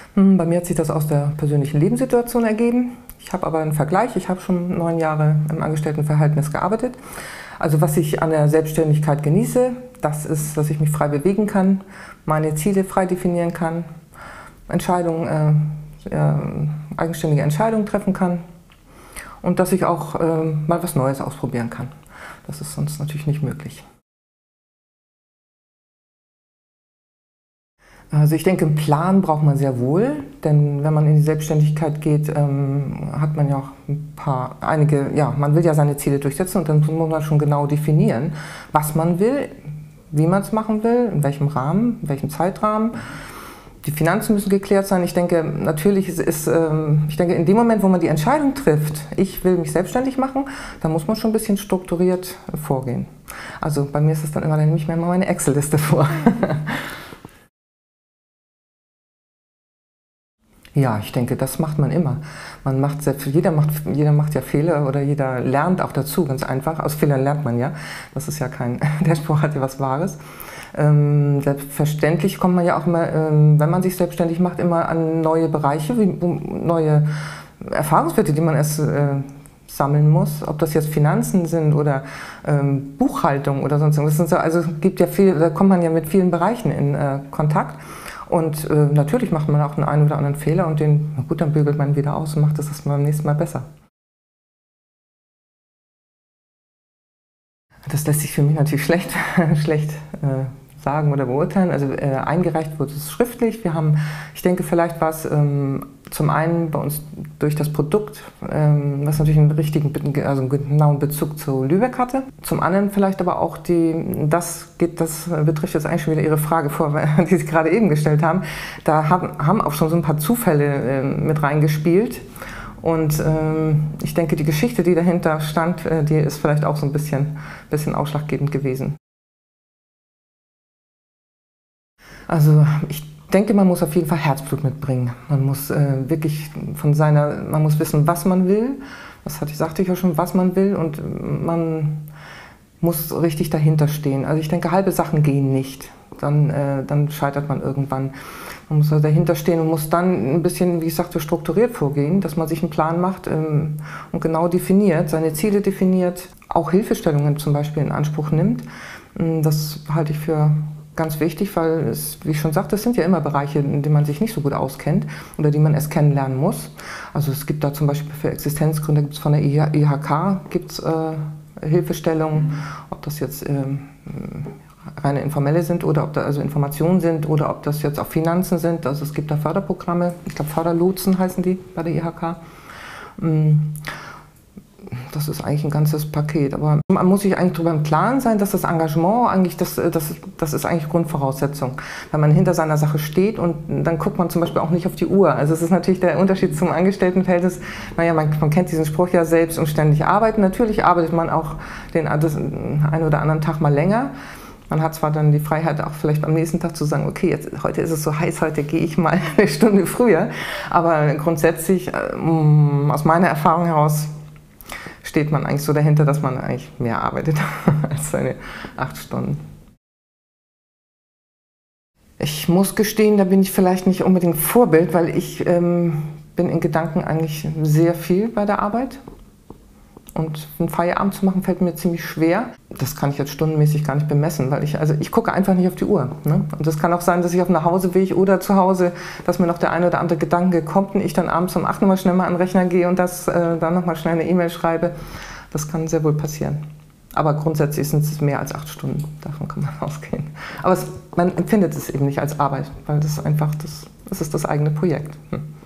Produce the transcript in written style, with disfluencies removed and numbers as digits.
Bei mir hat sich das aus der persönlichen Lebenssituation ergeben. Ich habe aber einen Vergleich. Ich habe schon 9 Jahre im Angestelltenverhältnis gearbeitet. Also was ich an der Selbstständigkeit genieße, das ist, dass ich mich frei bewegen kann, meine Ziele frei definieren kann, eigenständige Entscheidungen treffen kann und dass ich auch mal was Neues ausprobieren kann. Das ist sonst natürlich nicht möglich. Also ich denke, einen Plan braucht man sehr wohl, denn wenn man in die Selbstständigkeit geht, hat man ja auch man will ja seine Ziele durchsetzen und dann muss man schon genau definieren, was man will, wie man es machen will, in welchem Rahmen, in welchem Zeitrahmen. Die Finanzen müssen geklärt sein. Ich denke, natürlich in dem Moment, wo man die Entscheidung trifft, ich will mich selbstständig machen, da muss man schon ein bisschen strukturiert vorgehen. Also bei mir ist es dann immer, dann nehme ich mir mal meine Excel-Liste vor. Ja, ich denke, das macht man immer. Jeder macht ja Fehler oder jeder lernt auch dazu, ganz einfach. Aus Fehlern lernt man ja. Das ist ja der Spruch hat ja was Wahres. Selbstverständlich kommt man ja auch immer, wenn man sich selbstständig macht, immer an neue Bereiche, neue Erfahrungswerte, die man erst sammeln muss. Ob das jetzt Finanzen sind oder Buchhaltung oder sonst irgendwas. Also gibt ja da kommt man ja mit vielen Bereichen in Kontakt. Und natürlich macht man auch den einen oder anderen Fehler und dann bügelt man wieder aus und macht das beim nächsten Mal besser. Das lässt sich für mich natürlich schlecht sagen oder beurteilen. Also eingereicht wurde es schriftlich. Ich denke, vielleicht war es zum einen bei uns durch das Produkt, was natürlich einen genauen Bezug zu Lübeck hatte. Zum anderen vielleicht aber auch das betrifft jetzt eigentlich schon wieder Ihre Frage vor, die Sie gerade eben gestellt haben. Da haben auch schon so ein paar Zufälle mit reingespielt. Und ich denke, die Geschichte, die dahinter stand, die ist vielleicht auch so ein bisschen ausschlaggebend gewesen. Also ich denke, man muss auf jeden Fall Herzblut mitbringen. Man muss man muss wissen, was man will. Sagte ich ja schon, was man will, und man muss richtig dahinter stehen. Also ich denke, halbe Sachen gehen nicht. Dann scheitert man irgendwann. Man muss dahinter stehen und muss dann ein bisschen, wie ich sagte, strukturiert vorgehen, dass man sich einen Plan macht und genau definiert, seine Ziele definiert, auch Hilfestellungen zum Beispiel in Anspruch nimmt. Das halte ich für ganz wichtig, weil wie ich schon sagte, es sind ja immer Bereiche, in denen man sich nicht so gut auskennt oder die man erst kennenlernen muss. Also es gibt da zum Beispiel für Existenzgründer, gibt es von der IHK Hilfestellungen, ob das jetzt reine informelle sind oder ob da also Informationen sind oder ob das jetzt auch Finanzen sind. Also es gibt da Förderprogramme, ich glaube Förderlotsen heißen die bei der IHK. Das ist eigentlich ein ganzes Paket, aber man muss sich eigentlich darüber im Klaren sein, dass das Engagement eigentlich, das ist eigentlich Grundvoraussetzung, weil man hinter seiner Sache steht und dann guckt man zum Beispiel auch nicht auf die Uhr. Also es ist natürlich der Unterschied zum Angestelltenverhältnis, man kennt diesen Spruch ja, selbst und ständig arbeiten. Natürlich arbeitet man auch den einen oder anderen Tag mal länger. Man hat zwar dann die Freiheit, auch vielleicht am nächsten Tag zu sagen, okay, heute ist es so heiß, heute gehe ich mal eine Stunde früher, aber grundsätzlich aus meiner Erfahrung heraus steht man eigentlich so dahinter, dass man eigentlich mehr arbeitet als seine 8 Stunden. Ich muss gestehen, da bin ich vielleicht nicht unbedingt Vorbild, weil ich bin in Gedanken eigentlich sehr viel bei der Arbeit. Und einen Feierabend zu machen, fällt mir ziemlich schwer. Das kann ich jetzt stundenmäßig gar nicht bemessen, weil ich gucke einfach nicht auf die Uhr. Ne? Und es kann auch sein, dass ich auf dem Nachhauseweg oder zu Hause, dass mir noch der eine oder andere Gedanke kommt und ich dann abends um 8 Uhr schnell mal an den Rechner gehe und dann nochmal schnell eine E-Mail schreibe. Das kann sehr wohl passieren. Aber grundsätzlich sind es mehr als 8 Stunden, davon kann man ausgehen. Aber man empfindet es eben nicht als Arbeit, weil das ist das eigene Projekt.